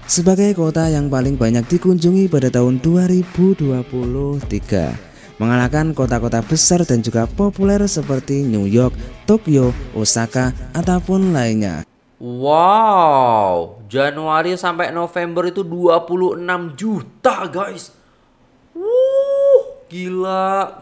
sebagai kota yang paling banyak dikunjungi pada tahun 2023, mengalahkan kota-kota besar dan juga populer seperti New York, Tokyo, Osaka, ataupun lainnya. Wow, Januari sampai November itu 26 juta guys. Gila.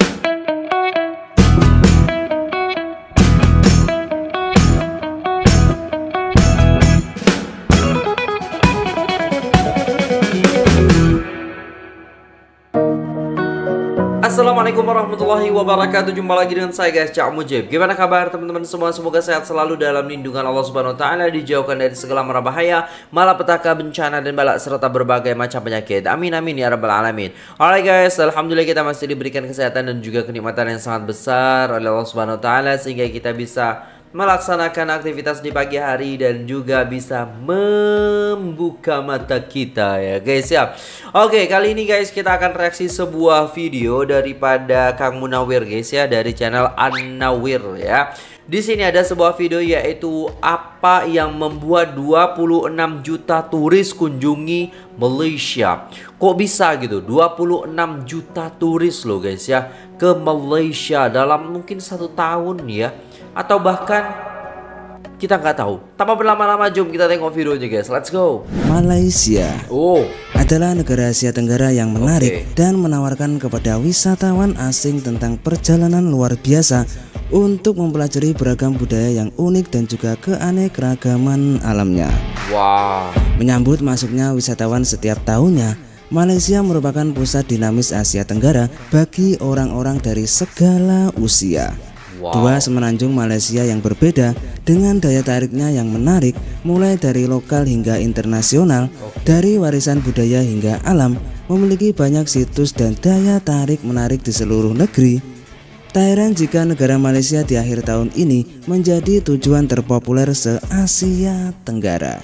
Assalamualaikum warahmatullahi wabarakatuh. Jumpa lagi dengan saya guys, Cak Mujib. Gimana kabar teman-teman semua? Semoga sehat selalu dalam lindungan Allah Subhanahu wa taala, dijauhkan dari segala mara bahaya, malapetaka, bencana dan balak serta berbagai macam penyakit. Amin amin ya rabbal alamin. Alright guys, alhamdulillah kita masih diberikan kesehatan dan juga kenikmatan yang sangat besar oleh Allah Subhanahu wa taala sehingga kita bisa melaksanakan aktivitas di pagi hari dan juga bisa membuka mata kita ya guys ya. Oke, kali ini guys kita akan reaksi sebuah video daripada Kang Munawir guys ya, dari channel An-Nawir ya. Di sini ada sebuah video yaitu apa yang membuat 26 juta turis kunjungi Malaysia. Kok bisa gitu? 26 juta turis loh guys ya ke Malaysia dalam mungkin 1 tahun ya. Atau bahkan kita nggak tahu. Tanpa berlama-lama, jom kita tengok videonya guys. Let's go. Malaysia adalah negara Asia Tenggara yang menarik dan menawarkan kepada wisatawan asing tentang perjalanan luar biasa untuk mempelajari beragam budaya yang unik dan juga keanekaragaman alamnya. Wow. Menyambut masuknya wisatawan setiap tahunnya, Malaysia merupakan pusat dinamis Asia Tenggara bagi orang-orang dari segala usia. Dua semenanjung Malaysia yang berbeda dengan daya tariknya yang menarik, mulai dari lokal hingga internasional, dari warisan budaya hingga alam, memiliki banyak situs dan daya tarik menarik di seluruh negeri. Tak heran jika negara Malaysia di akhir tahun ini menjadi tujuan terpopuler se-Asia Tenggara.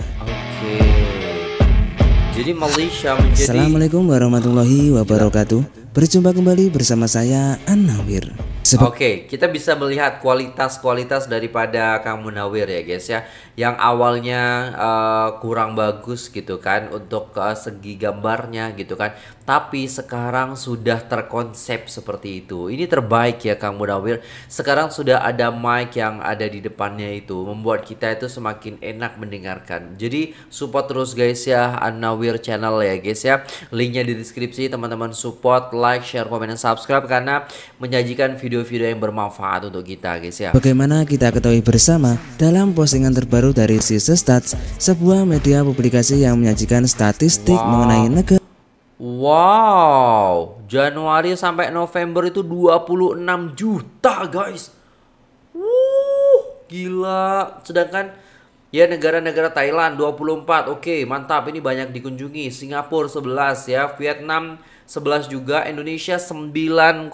Jadi Malaysia menjadi... Assalamualaikum warahmatullahi wabarakatuh. Berjumpa kembali bersama saya An-Nawir. Oke, kita bisa melihat kualitas daripada Kang Munawir ya guys ya. Yang awalnya kurang bagus gitu kan untuk segi gambarnya gitu kan. Tapi sekarang sudah terkonsep seperti itu. Ini terbaik ya Kang Munawir. Sekarang sudah ada mic yang ada di depannya itu, membuat kita itu semakin enak mendengarkan. Jadi support terus guys ya An-Nawir channel ya guys ya. Linknya di deskripsi, teman-teman support, like, share, komen, dan subscribe karena menyajikan video-video yang bermanfaat untuk kita guys ya. Bagaimana kita ketahui bersama dalam postingan terbaru dari Sisestats, sebuah media publikasi yang menyajikan statistik mengenai negara. Wow, Januari sampai November itu 26 juta guys. Gila. Sedangkan ya negara-negara Thailand 24. Oke, mantap, ini banyak dikunjungi. Singapura 11 ya, Vietnam 11 juga, Indonesia 9,9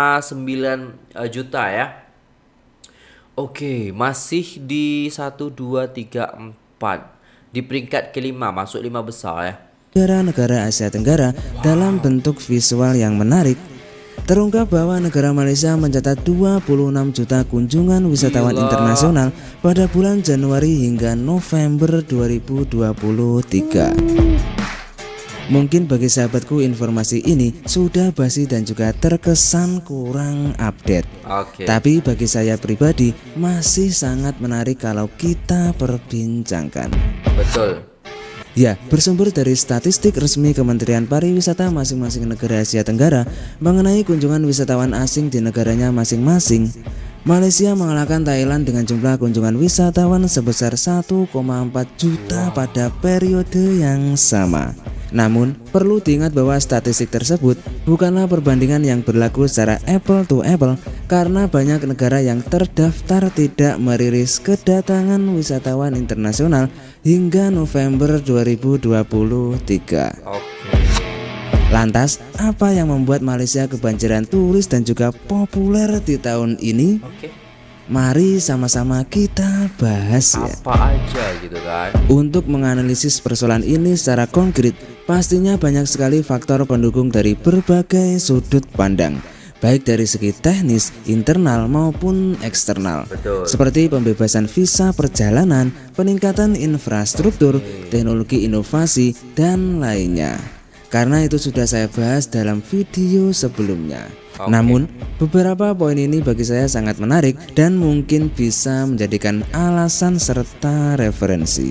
juta ya. Oke, masih di 1, 2, 3, 4 di peringkat kelima, masuk 5 besar ya. Negara-negara Asia Tenggara dalam bentuk visual yang menarik. Terungkap bahwa negara Malaysia mencatat 26 juta kunjungan wisatawan internasional pada bulan Januari hingga November 2023. Mungkin bagi sahabatku informasi ini sudah basi dan juga terkesan kurang update. Tapi bagi saya pribadi masih sangat menarik kalau kita perbincangkan. Betul. Ya, bersumber dari statistik resmi Kementerian Pariwisata masing-masing negara Asia Tenggara mengenai kunjungan wisatawan asing di negaranya masing-masing, Malaysia mengalahkan Thailand dengan jumlah kunjungan wisatawan sebesar 1,4 juta pada periode yang sama. Namun, perlu diingat bahwa statistik tersebut bukanlah perbandingan yang berlaku secara apple to apple karena banyak negara yang terdaftar tidak merilis kedatangan wisatawan internasional hingga November 2023. Lantas, apa yang membuat Malaysia kebanjiran turis dan juga populer di tahun ini? Mari sama-sama kita bahas ya. Apa aja gitu kan. Untuk menganalisis persoalan ini secara konkret, pastinya banyak sekali faktor pendukung dari berbagai sudut pandang. baik dari segi teknis, internal maupun eksternal. Betul. Seperti pembebasan visa perjalanan, peningkatan infrastruktur, teknologi inovasi, dan lainnya. Karena itu sudah saya bahas dalam video sebelumnya. Namun, beberapa poin ini bagi saya sangat menarik dan mungkin bisa menjadikan alasan serta referensi.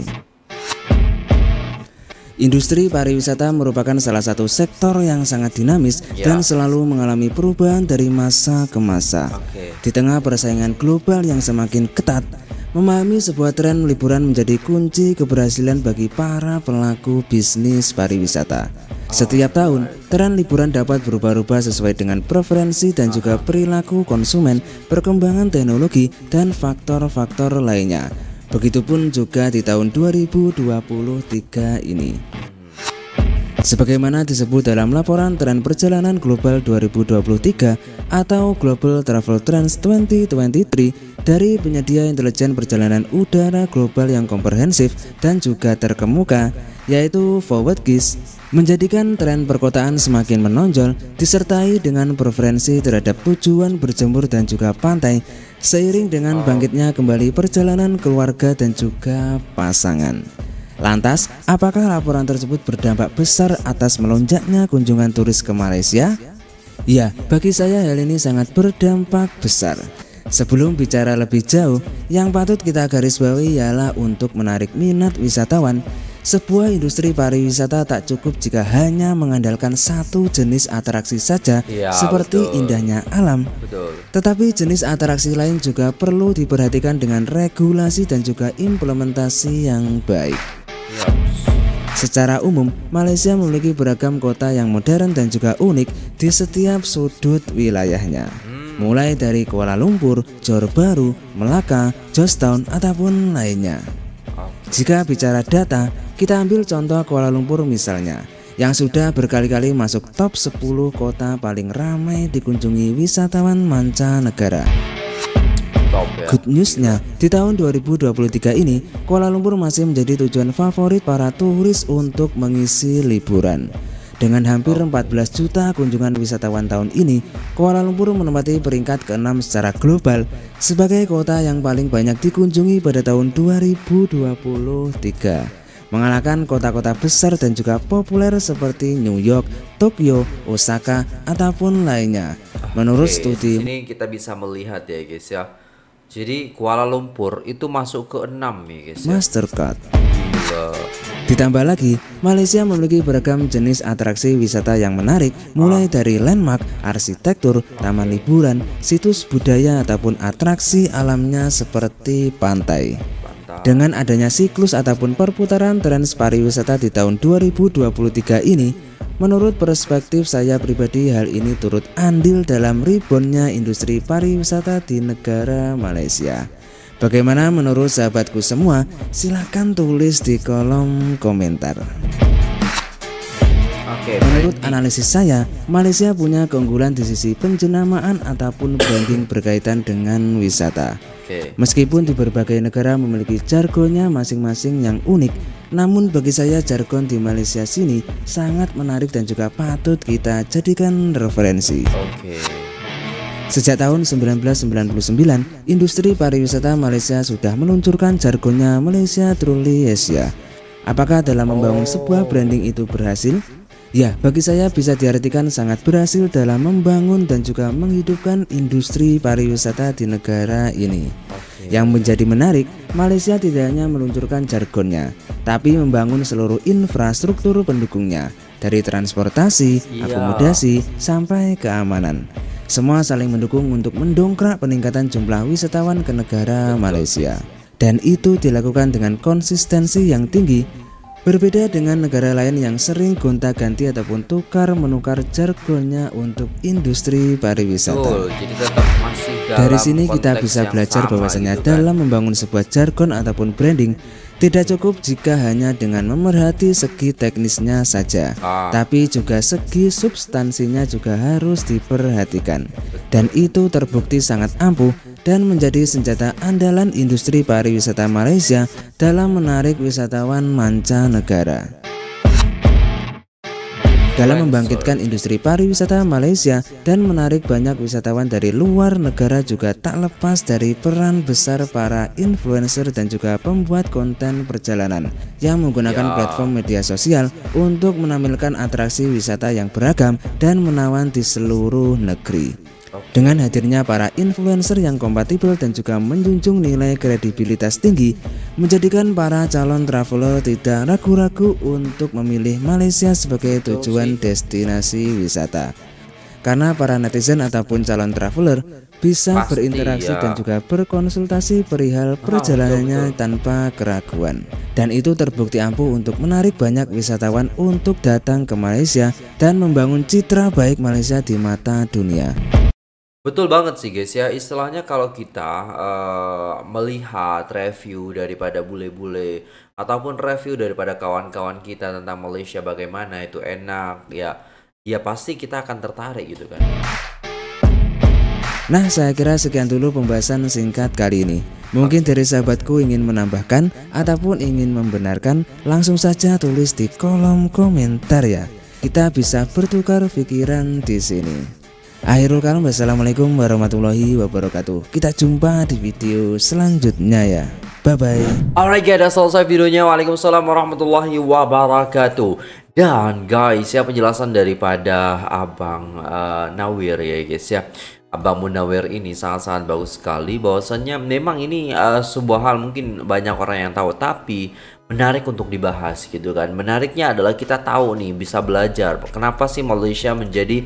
Industri pariwisata merupakan salah satu sektor yang sangat dinamis dan selalu mengalami perubahan dari masa ke masa. Di tengah persaingan global yang semakin ketat, memahami sebuah tren liburan menjadi kunci keberhasilan bagi para pelaku bisnis pariwisata. Setiap tahun, tren liburan dapat berubah-ubah sesuai dengan preferensi dan juga perilaku konsumen, perkembangan teknologi, dan faktor-faktor lainnya. Begitupun juga di tahun 2023 ini. Sebagaimana disebut dalam laporan tren perjalanan global 2023 atau Global Travel Trends 2023 dari penyedia intelijen perjalanan udara global yang komprehensif dan juga terkemuka, yaitu ForwardKiss, menjadikan tren perkotaan semakin menonjol disertai dengan preferensi terhadap tujuan berjemur dan juga pantai, seiring dengan bangkitnya kembali perjalanan keluarga dan juga pasangan. Lantas, apakah laporan tersebut berdampak besar atas melonjaknya kunjungan turis ke Malaysia? Ya, bagi saya hal ini sangat berdampak besar. Sebelum bicara lebih jauh, yang patut kita garis bawahi ialah untuk menarik minat wisatawan. Sebuah industri pariwisata tak cukup jika hanya mengandalkan satu jenis atraksi saja, seperti indahnya alam. Tetapi jenis atraksi lain juga perlu diperhatikan dengan regulasi dan juga implementasi yang baik. Secara umum, Malaysia memiliki beragam kota yang modern dan juga unik di setiap sudut wilayahnya. Mulai dari Kuala Lumpur, Johor Bahru, Melaka, George Town, ataupun lainnya. Jika bicara data, kita ambil contoh Kuala Lumpur misalnya, yang sudah berkali-kali masuk top 10 kota paling ramai dikunjungi wisatawan mancanegara. Good newsnya, di tahun 2023 ini, Kuala Lumpur masih menjadi tujuan favorit para turis untuk mengisi liburan. Dengan hampir 14 juta kunjungan wisatawan tahun ini, Kuala Lumpur menempati peringkat ke-6 secara global sebagai kota yang paling banyak dikunjungi pada tahun 2023, mengalahkan kota-kota besar dan juga populer seperti New York, Tokyo, Osaka, ataupun lainnya. Menurut studi ini kita bisa melihat ya guys ya. Jadi Kuala Lumpur itu masuk ke 6 ya guys ya. Mastercard. Ditambah lagi, Malaysia memiliki beragam jenis atraksi wisata yang menarik, mulai dari landmark, arsitektur, taman liburan, situs budaya ataupun atraksi alamnya seperti pantai. Dengan adanya siklus ataupun perputaran tren pariwisata di tahun 2023 ini, menurut perspektif saya pribadi, hal ini turut andil dalam reboundnya industri pariwisata di negara Malaysia. Bagaimana menurut sahabatku semua? Silahkan tulis di kolom komentar. Menurut analisis saya, Malaysia punya keunggulan di sisi penjenamaan ataupun branding berkaitan dengan wisata. Meskipun di berbagai negara memiliki jargonnya masing-masing yang unik, namun bagi saya jargon di Malaysia sini sangat menarik dan juga patut kita jadikan referensi. Sejak tahun 1999, industri pariwisata Malaysia sudah meluncurkan jargonnya Malaysia Truly Asia. Apakah dalam membangun sebuah branding itu berhasil? Ya, bagi saya bisa diartikan sangat berhasil dalam membangun dan juga menghidupkan industri pariwisata di negara ini. Yang menjadi menarik, Malaysia tidak hanya meluncurkan jargonnya, tapi membangun seluruh infrastruktur pendukungnya, dari transportasi, akomodasi, sampai keamanan. Semua saling mendukung untuk mendongkrak peningkatan jumlah wisatawan ke negara Malaysia. Dan itu dilakukan dengan konsistensi yang tinggi. Berbeda dengan negara lain yang sering gonta-ganti ataupun tukar-menukar jargonnya untuk industri pariwisata. Jadi tetap masih dari sini kita bisa belajar bahwasanya gitu kan? dalam membangun sebuah jargon ataupun branding, tidak cukup jika hanya dengan memerhati segi teknisnya saja, tapi juga segi substansinya juga harus diperhatikan. Dan itu terbukti sangat ampuh dan menjadi senjata andalan industri pariwisata Malaysia dalam menarik wisatawan mancanegara. dalam membangkitkan industri pariwisata Malaysia dan menarik banyak wisatawan dari luar negara juga tak lepas dari peran besar para influencer dan juga pembuat konten perjalanan yang menggunakan platform media sosial untuk menampilkan atraksi wisata yang beragam dan menawan di seluruh negeri. Dengan hadirnya para influencer yang kompatibel dan juga menjunjung nilai kredibilitas tinggi, menjadikan para calon traveler tidak ragu-ragu untuk memilih Malaysia sebagai tujuan destinasi wisata. Karena para netizen ataupun calon traveler bisa berinteraksi dan juga berkonsultasi perihal perjalanannya tanpa keraguan. Dan itu terbukti ampuh untuk menarik banyak wisatawan untuk datang ke Malaysia dan membangun citra baik Malaysia di mata dunia. Betul banget sih guys ya, istilahnya kalau kita melihat review daripada bule-bule ataupun review daripada kawan-kawan kita tentang Malaysia bagaimana itu enak ya pasti kita akan tertarik gitu kan. Nah, saya kira sekian dulu pembahasan singkat kali ini. Mungkin dari sahabatku ingin menambahkan ataupun ingin membenarkan, langsung saja tulis di kolom komentar ya. Kita bisa bertukar pikiran di sini. Akhirul kalam, wassalamualaikum warahmatullahi wabarakatuh. Kita jumpa di video selanjutnya ya. Bye bye. Alright guys, udah selesai videonya. Waalaikumsalam warahmatullahi wabarakatuh. Dan guys ya, penjelasan daripada Abang Nawir ya guys ya, Abang Munawir ini sangat-sangat bagus sekali. Bahwasannya memang ini sebuah hal mungkin banyak orang yang tahu, tapi menarik untuk dibahas gitu kan. Menariknya adalah kita tahu nih, bisa belajar kenapa sih Malaysia menjadi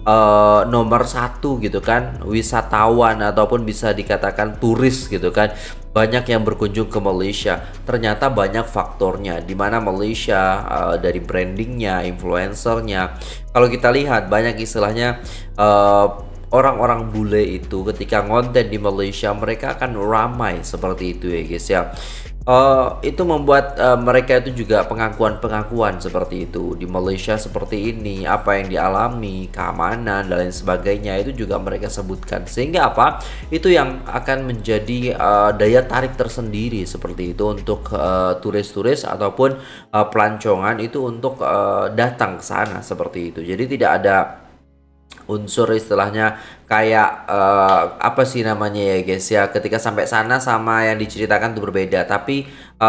nomor satu gitu kan, wisatawan ataupun bisa dikatakan turis gitu kan. Banyak yang berkunjung ke Malaysia, ternyata banyak faktornya, dimana Malaysia dari brandingnya, influencernya. Kalau kita lihat banyak istilahnya orang-orang bule itu ketika ngonten di Malaysia mereka akan ramai seperti itu ya guys ya. Itu membuat mereka itu juga pengakuan-pengakuan seperti itu di Malaysia seperti ini, apa yang dialami, keamanan dan lain sebagainya itu juga mereka sebutkan, sehingga apa itu yang akan menjadi daya tarik tersendiri seperti itu untuk turis-turis ataupun pelancongan itu untuk datang ke sana seperti itu. Jadi tidak ada unsur istilahnya kayak apa sih namanya ya guys ya, ketika sampai sana sama yang diceritakan itu berbeda, tapi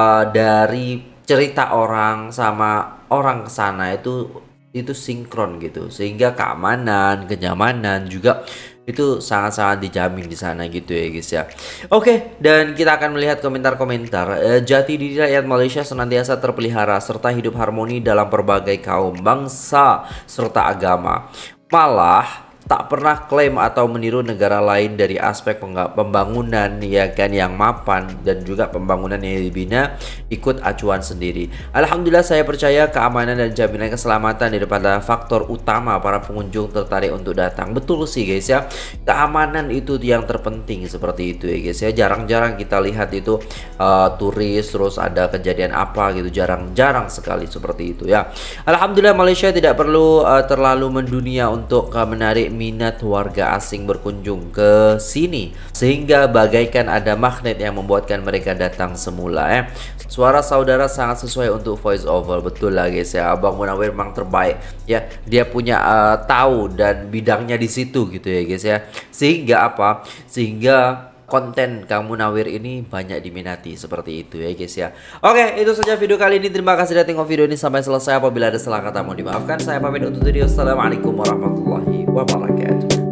dari cerita orang sama orang ke sana itu sinkron gitu, sehingga keamanan, kenyamanan juga itu sangat-sangat dijamin di sana gitu ya guys ya. Oke, dan kita akan melihat komentar-komentar. Jati diri rakyat Malaysia senantiasa terpelihara serta hidup harmoni dalam berbagai kaum, bangsa serta agama. Malah tak pernah klaim atau meniru negara lain dari aspek pembangunan ya kan, yang mapan dan juga pembangunan yang dibina ikut acuan sendiri. Alhamdulillah, saya percaya keamanan dan jaminan keselamatan adalah faktor utama para pengunjung tertarik untuk datang. Betul sih guys ya, keamanan itu yang terpenting seperti itu ya guys ya. Jarang-jarang kita lihat itu turis terus ada kejadian apa gitu, jarang-jarang sekali seperti itu ya. Alhamdulillah, Malaysia tidak perlu terlalu mendunia untuk menarik minat warga asing berkunjung ke sini, sehingga bagaikan ada magnet yang membuatkan mereka datang semula. Suara saudara sangat sesuai untuk voice over. Betul lah guys ya, Abang Munawir memang terbaik ya, dia punya tahu dan bidangnya di situ gitu ya guys ya, sehingga apa, sehingga konten Kamu Nawir ini banyak diminati seperti itu ya guys ya. Oke, itu saja video kali ini. Terima kasih sudah tengok video ini sampai selesai. Apabila ada salah kata mohon dimaafkan. Saya pamit untuk video. Assalamualaikum warahmatullahi wabarakatuh.